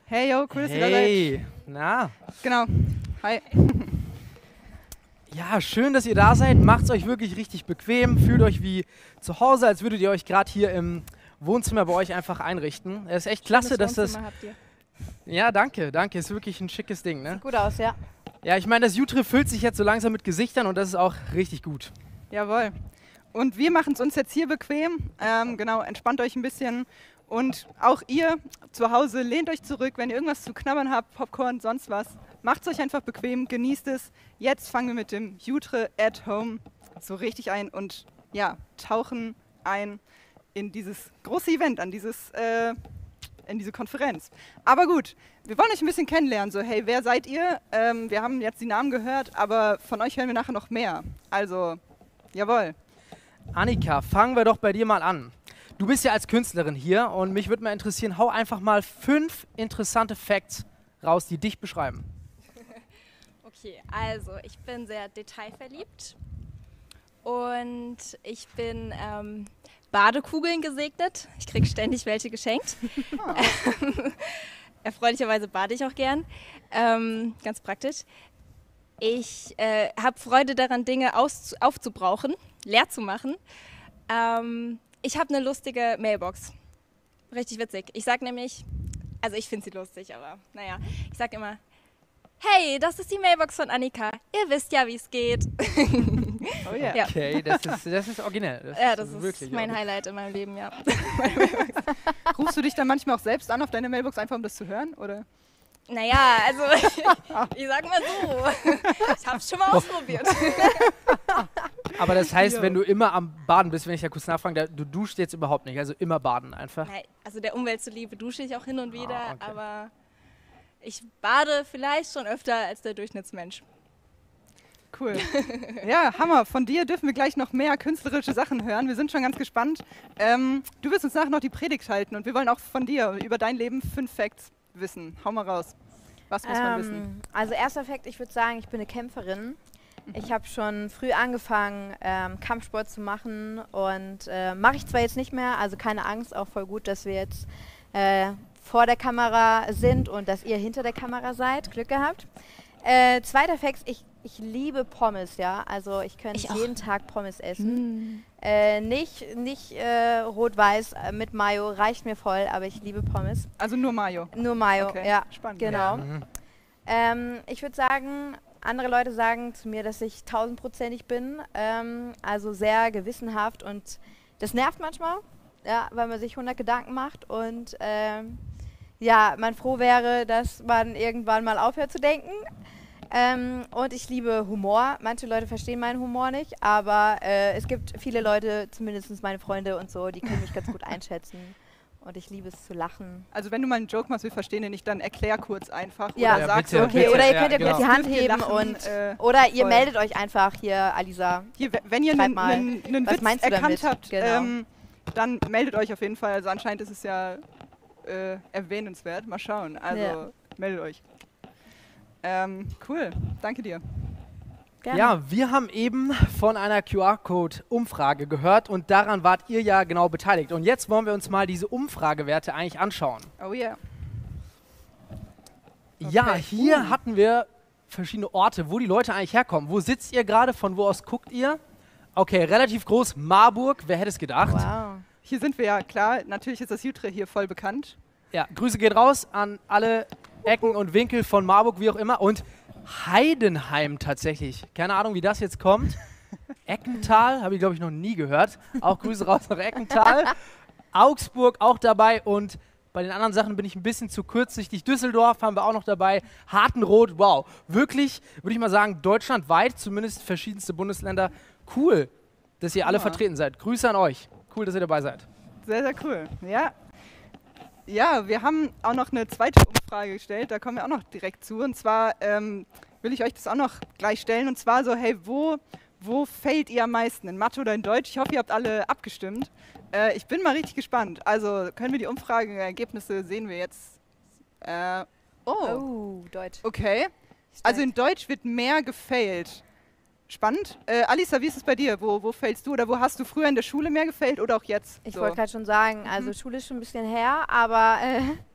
Hey, yo, cool, dass ihr da seid. Hey, na? Genau. Hi. Ja, schön, dass ihr da seid. Macht's euch wirklich richtig bequem. Fühlt euch wie zu Hause, als würdet ihr euch gerade hier im Wohnzimmer bei euch einfach einrichten. Es ist echt klasse, dass das... Habt ihr. Ja, danke. Ist wirklich ein schickes Ding, ne? Sieht gut aus, ja. Ja, ich meine, das Jutre füllt sich jetzt so langsam mit Gesichtern und das ist auch richtig gut. Jawohl. Und wir machen es uns jetzt hier bequem. Genau, entspannt euch ein bisschen. Und auch ihr zu Hause, lehnt euch zurück, wenn ihr irgendwas zu knabbern habt, Popcorn, sonst was. Macht es euch einfach bequem, genießt es. Jetzt fangen wir mit dem Jutre at Home so richtig ein und ja, tauchen ein in dieses große Event, in diese Konferenz. Aber gut, wir wollen euch ein bisschen kennenlernen. So, hey, wer seid ihr? Wir haben jetzt die Namen gehört, aber von euch hören wir nachher noch mehr. Also, jawohl. Annika, fangen wir doch bei dir mal an. Du bist ja als Künstlerin hier und mich würde mal interessieren, hau einfach mal 5 interessante Facts raus, die dich beschreiben. Okay, also ich bin sehr detailverliebt und ich bin Badekugeln gesegnet. Ich kriege ständig welche geschenkt. Erfreulicherweise bade ich auch gern. Ganz praktisch. Ich habe Freude daran, Dinge aufzubrauchen, leer zu machen. Ich habe eine lustige Mailbox. Richtig witzig. Ich sage nämlich, also ich finde sie lustig, aber naja, ich sage immer, hey, das ist die Mailbox von Annika. Ihr wisst ja, wie es geht. Oh yeah. Ja. Okay, das ist originell. Das ist wirklich mein originell. Highlight in meinem Leben, ja. Rufst du dich dann manchmal auch selbst an auf deine Mailbox, einfach um das zu hören? Oder? Naja, also ich sag mal so, ich hab's schon mal ausprobiert. Aber das heißt, Jo. wenn du immer am Baden bist, wenn ich da kurz nachfrage, du duschst jetzt überhaupt nicht, also immer baden einfach. Nein, also der Umwelt zuliebe dusche ich auch hin und wieder, Ah, okay. aber ich bade vielleicht schon öfter als der Durchschnittsmensch. Cool. Ja, Hammer. Von dir dürfen wir gleich noch mehr künstlerische Sachen hören. Wir sind schon ganz gespannt. Du wirst uns nachher noch die Predigt halten und wir wollen auch von dir über dein Leben 5 Facts wissen. Hau mal raus. Was muss man wissen? Also erster Fakt, ich würde sagen, ich bin eine Kämpferin. Ich habe schon früh angefangen, Kampfsport zu machen und mache ich zwar jetzt nicht mehr, also keine Angst, auch voll gut, dass wir jetzt vor der Kamera sind und dass ihr hinter der Kamera seid. Glück gehabt. Zweiter Fakt, ich liebe Pommes, ja. Also ich könnte Ich auch. jeden Tag Pommes essen. Nicht rot-weiß mit Mayo, reicht mir voll, aber ich liebe Pommes. Also nur Mayo. Nur Mayo, Okay, ja. spannend. Genau. Mhm. Ich würde sagen, andere Leute sagen zu mir, dass ich 1000%ig bin. Also sehr gewissenhaft und das nervt manchmal, ja, weil man sich 100 Gedanken macht und ja, man froh wäre, dass man irgendwann mal aufhört zu denken. Und ich liebe Humor. Manche Leute verstehen meinen Humor nicht, aber es gibt viele Leute, zumindest meine Freunde und so, die können mich ganz gut einschätzen. Und ich liebe es zu lachen. Also wenn du mal einen Joke machst, wir verstehen den nicht, dann erklär kurz einfach. Ja. Oder Ja, sag bitte, so, Okay, bitte. oder ihr Ja, könnt ja genau. kurz die Hand Dürft ihr heben lachen, und oder ihr voll. meldet euch einfach hier, Alisa. Hier, wenn ihr Schreib einen mal. Was Witz meinst du erkannt damit? habt, Genau. dann meldet euch auf jeden Fall. Also anscheinend ist es ja erwähnenswert. Mal schauen. Also Ja. meldet euch. Cool, danke dir. Gerne. Ja, wir haben eben von einer QR-Code-Umfrage gehört und daran wart ihr ja genau beteiligt. Und jetzt wollen wir uns mal diese Umfragewerte eigentlich anschauen. Oh yeah. Ja, Okay. hier hatten wir verschiedene Orte, wo die Leute eigentlich herkommen. Wo sitzt ihr gerade? Von wo aus guckt ihr? Okay, relativ groß. Marburg, wer hätte es gedacht? Wow. Hier sind wir ja, klar, natürlich ist das Jutre hier voll bekannt. Ja, Grüße gehen raus an alle Ecken und Winkel von Marburg, wie auch immer. Und Heidenheim tatsächlich. Keine Ahnung, wie das jetzt kommt. Eckental, habe ich glaube ich noch nie gehört. Auch Grüße raus nach Eckental. Augsburg auch dabei und bei den anderen Sachen bin ich ein bisschen zu kurzsichtig. Düsseldorf haben wir auch noch dabei. Hartenroth, wow. Wirklich, würde ich mal sagen, deutschlandweit, zumindest verschiedenste Bundesländer. Cool, dass ihr alle Ja. vertreten seid. Grüße an euch. Cool, dass ihr dabei seid. Sehr, sehr cool. Ja. Ja, wir haben auch noch eine zweite Umfrage gestellt, da kommen wir auch noch direkt zu. Und zwar will ich euch das auch noch gleich stellen. Und zwar so, hey, wo failt ihr am meisten? In Mathe oder in Deutsch? Ich hoffe, ihr habt alle abgestimmt. Ich bin mal richtig gespannt. Also können wir die Umfrageergebnisse sehen wir jetzt. Oh, Deutsch. Okay. Also in Deutsch wird mehr gefailt. Spannend. Alisa, wie ist es bei dir? Wo failst du? Oder wo hast du früher in der Schule mehr gefailt oder auch jetzt? Ich So. wollte gerade schon sagen, also Schule ist schon ein bisschen her, aber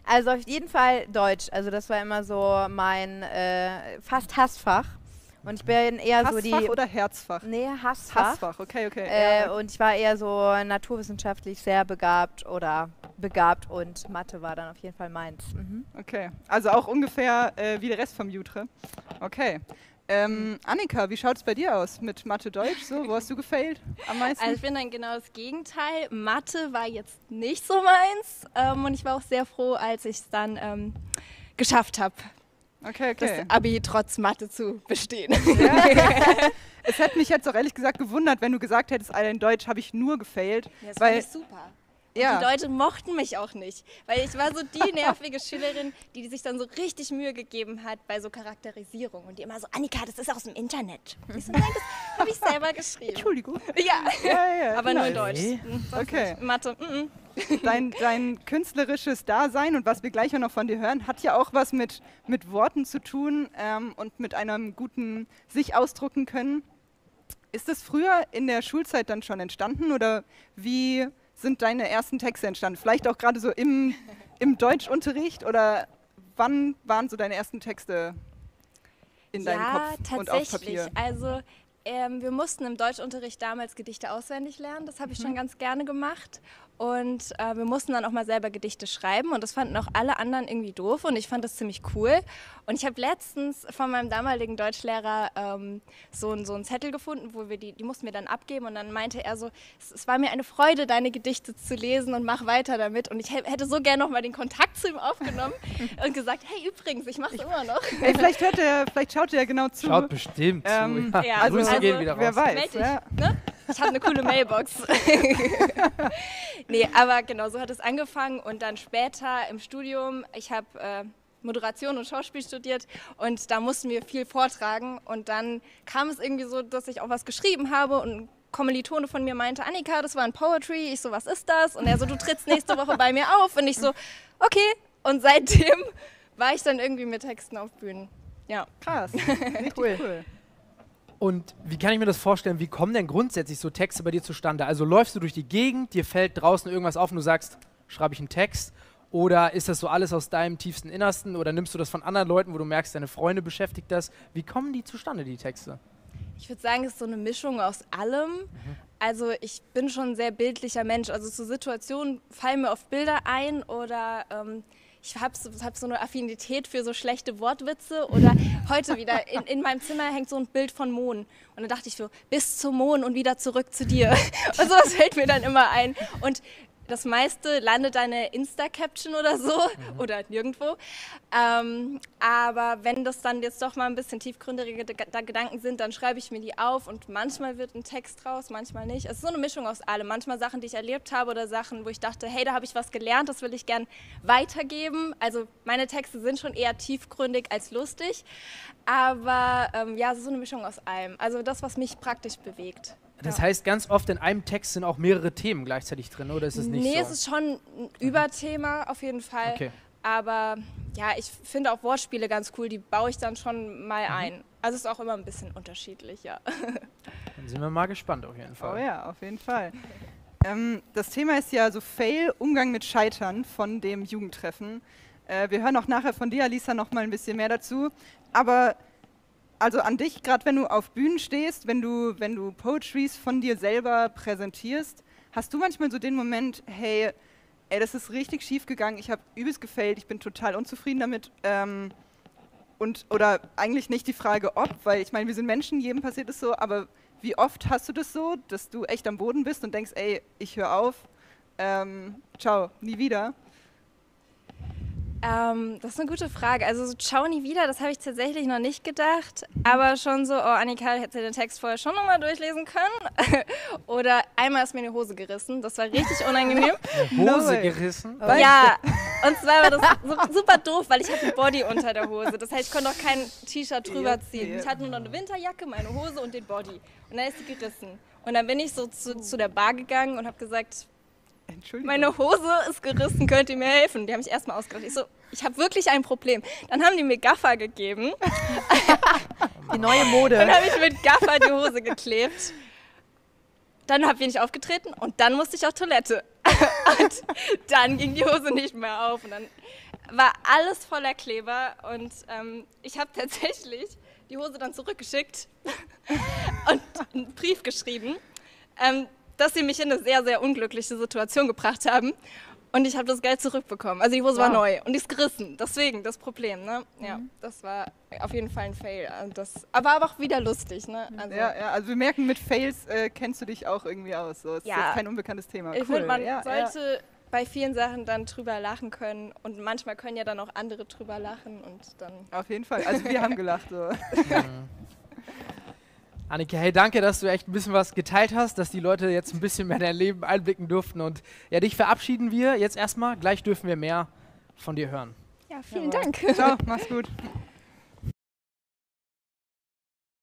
Also auf jeden Fall Deutsch. Also das war immer so mein fast Hassfach. Und ich bin eher so die... Hassfach oder Herzfach? Nee, Hassfach. Hassfach, okay. Ja. Und ich war eher so naturwissenschaftlich sehr begabt und Mathe war dann auf jeden Fall meins. Mhm. Okay, also auch ungefähr wie der Rest vom Jutre. Okay. Annika, wie schaut es bei dir aus mit Mathe, Deutsch? So, wo hast du gefailt am meisten? Also ich bin dann genau das Gegenteil. Mathe war jetzt nicht so meins und ich war auch sehr froh, als ich es dann geschafft habe, Okay. das Abi trotz Mathe zu bestehen. Ja. Es hätte mich jetzt auch ehrlich gesagt gewundert, wenn du gesagt hättest, Alter, in Deutsch habe ich nur gefailt. Ja, das weil, fand ich super. Und ja. die Leute mochten mich auch nicht, weil ich war so die nervige Schülerin, die sich dann so richtig Mühe gegeben hat bei so Charakterisierung und die immer so, Annika, das ist aus dem Internet. Ich so, nein, das habe ich selber geschrieben. Entschuldigung. Ja, aber nur in Nice. Deutsch. Sonst Okay. nicht. Mathe, Dein künstlerisches Dasein und was wir gleich auch noch von dir hören, hat ja auch was mit Worten zu tun und mit einem guten sich ausdrucken können. Ist das früher in der Schulzeit dann schon entstanden oder wie sind deine ersten Texte entstanden? Vielleicht auch gerade so im Deutschunterricht oder wann waren so deine ersten Texte in deinem Kopf und auf Papier? Also wir mussten im Deutschunterricht damals Gedichte auswendig lernen. Das habe ich schon ganz gerne gemacht. Und wir mussten dann auch mal selber Gedichte schreiben und das fanden auch alle anderen irgendwie doof und ich fand das ziemlich cool. Und ich habe letztens von meinem damaligen Deutschlehrer so einen Zettel gefunden, wo wir die mussten wir dann abgeben und dann meinte er so, es war mir eine Freude, deine Gedichte zu lesen und mach weiter damit. Und ich hätte so gerne noch mal den Kontakt zu ihm aufgenommen und gesagt, hey übrigens, ich mache es immer noch. Ey, vielleicht schaut er ja genau zu. Schaut bestimmt zu. Ja, also Grüße gehen wieder raus. Wer weiß. Meld dich, Ja. ne? Ich habe eine coole Mailbox. Nee, aber genau, so hat es angefangen und dann später im Studium, ich habe Moderation und Schauspiel studiert und da mussten wir viel vortragen und dann kam es irgendwie so, dass ich auch was geschrieben habe und ein Kommilitone von mir meinte, Annika, das war ein Poetry. Ich so, was ist das? Und er so, du trittst nächste Woche bei mir auf und ich so, okay. Und seitdem war ich dann irgendwie mit Texten auf Bühnen. Ja. Krass. Richtig cool. Und wie kann ich mir das vorstellen, wie kommen denn grundsätzlich so Texte bei dir zustande? Also läufst du durch die Gegend, dir fällt draußen irgendwas auf und du sagst, schreibe ich einen Text? Oder ist das so alles aus deinem tiefsten Innersten? Oder nimmst du das von anderen Leuten, wo du merkst, deine Freunde beschäftigt das? Wie kommen die zustande, die Texte? Ich würde sagen, es ist so eine Mischung aus allem. Also ich bin schon ein sehr bildlicher Mensch. Also zu Situationen fallen mir oft Bilder ein oder ich habe so eine Affinität für so schlechte Wortwitze oder heute wieder in meinem Zimmer hängt so ein Bild von Mohn und dann dachte ich so, bis zum Mond und wieder zurück zu dir und sowas fällt mir dann immer ein und das meiste landet eine Insta-Caption oder so oder nirgendwo. Aber wenn das dann jetzt doch mal ein bisschen tiefgründigere Gedanken sind, dann schreibe ich mir die auf und manchmal wird ein Text raus, manchmal nicht. Es ist so eine Mischung aus allem. Manchmal Sachen, die ich erlebt habe oder Sachen, wo ich dachte, hey, da habe ich was gelernt, das will ich gern weitergeben. Also meine Texte sind schon eher tiefgründig als lustig. Aber ja, es ist so eine Mischung aus allem. Also das, was mich praktisch bewegt. Das heißt, ganz oft in einem Text sind auch mehrere Themen gleichzeitig drin, oder ist es nicht so? Nee, es ist schon ein Überthema auf jeden Fall. Okay. Aber ja, ich finde auch Wortspiele ganz cool, die baue ich dann schon mal ein. Also es ist auch immer ein bisschen unterschiedlich, ja. Dann sind wir mal gespannt auf jeden Fall. Oh ja, auf jeden Fall. Das Thema ist ja so Fail, Umgang mit Scheitern von dem Jugendtreffen. Wir hören auch nachher von dir, Alisa, noch mal ein bisschen mehr dazu. Aber also an dich, gerade wenn du auf Bühnen stehst, wenn du Poetries von dir selber präsentierst, hast du manchmal so den Moment, hey, das ist richtig schief gegangen, ich habe übelst gefailt, ich bin total unzufrieden damit. Oder eigentlich nicht die Frage ob, weil ich meine, wir sind Menschen, jedem passiert es so, aber wie oft hast du das so, dass du echt am Boden bist und denkst, ey, ich höre auf, ciao, nie wieder? Das ist eine gute Frage. Also so, ciao, nie wieder, das habe ich tatsächlich noch nicht gedacht. Aber schon so, oh Annika, hättest du den Text vorher schon nochmal durchlesen können? Oder einmal ist mir eine Hose gerissen, das war richtig unangenehm. Hose gerissen? Ja, und zwar war das super doof, weil ich hatte einen Body unter der Hose. Das heißt, ich konnte auch kein T-Shirt drüber ziehen. Ich hatte nur noch eine Winterjacke, meine Hose und den Body. Und dann ist sie gerissen. Und dann bin ich so zu der Bar gegangen und habe gesagt, Entschuldigung. meine Hose ist gerissen, könnt ihr mir helfen? Die haben mich erstmal ausgelacht. Ich so, ich habe wirklich ein Problem. Dann haben die mir Gaffer gegeben. Die neue Mode. Dann habe ich mit Gaffer die Hose geklebt. Dann bin ich aufgetreten und dann musste ich auf Toilette. Und dann ging die Hose nicht mehr auf und dann war alles voller Kleber und ich habe tatsächlich die Hose dann zurückgeschickt und einen Brief geschrieben, dass sie mich in eine sehr, sehr unglückliche Situation gebracht haben. Und ich habe das Geld zurückbekommen. Also die Hose war neu und die ist gerissen. Deswegen das Problem, ne? Ja, das war auf jeden Fall ein Fail. Aber auch wieder lustig, ne? Also wir merken, mit Fails kennst du dich auch irgendwie aus. So. Ist jetzt kein unbekanntes Thema. Ich finde, man sollte bei vielen Sachen dann drüber lachen können. Und manchmal können ja dann auch andere drüber lachen und dann... Auf jeden Fall. Also wir haben gelacht. So. Annika, hey, danke, dass du echt ein bisschen was geteilt hast, dass die Leute jetzt ein bisschen mehr in dein Leben einblicken durften. Und ja, dich verabschieden wir jetzt erstmal. Gleich dürfen wir mehr von dir hören. Ja, vielen Dank. Ciao, mach's gut.